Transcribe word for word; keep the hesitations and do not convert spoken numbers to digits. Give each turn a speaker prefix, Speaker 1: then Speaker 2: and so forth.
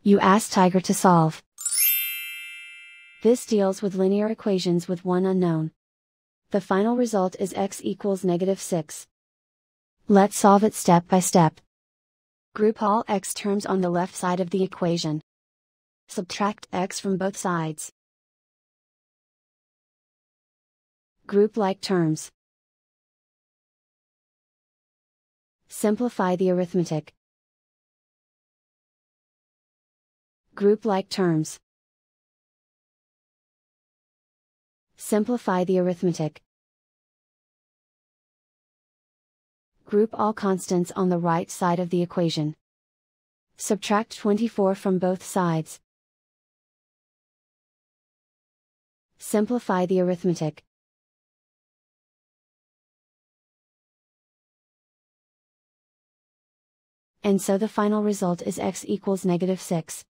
Speaker 1: You ask Tiger to solve. This deals with linear equations with one unknown. The final result is x equals negative six. Let's solve it step by step. Group all x terms on the left side of the equation. Subtract x from both sides. Group like terms. Simplify the arithmetic. Group like terms. Simplify the arithmetic. Group all constants on the right side of the equation. Subtract twenty-four from both sides. Simplify the arithmetic. And so the final result is x equals negative six.